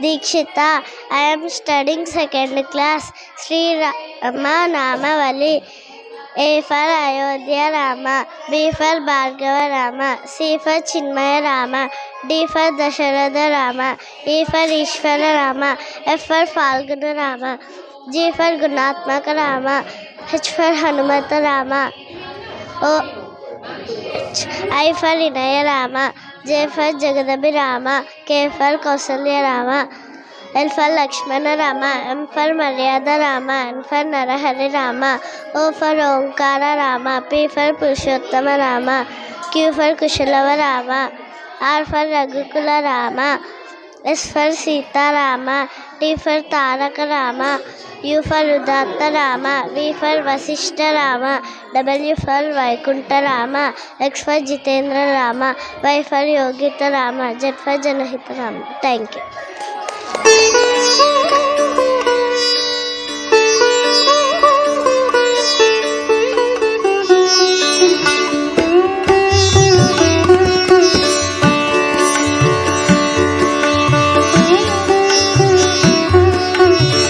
Dikshita. I am studying second class. Sri Rama Namavali. A for Ayodhya Rama. B for Bhargava Rama. C for Chinmaya Rama. D for Dasharatha Rama. E for Ishvara Rama. F for Falguna Rama. G for Gunatmaka Rama. H for Hanumata Rama. I for Inaya Rama. J for Jagadabi Rama. K for Kausalya Rama. L for Lakshmana Rama. M for Maryada Rama. N for Narahari Rama. O for Omkara Rama. P for Purushottama Rama. Q for Kushalava Rama. R for Raghukula Rama. S for Sita Rama. T for Taraka Rama. U for Udatta Rama. V for Vasishta Rama. W for Vaikuntha Rama. X for Jitendra Rama. Y for Yogita Rama. Z for Janahita Rama. Thank you.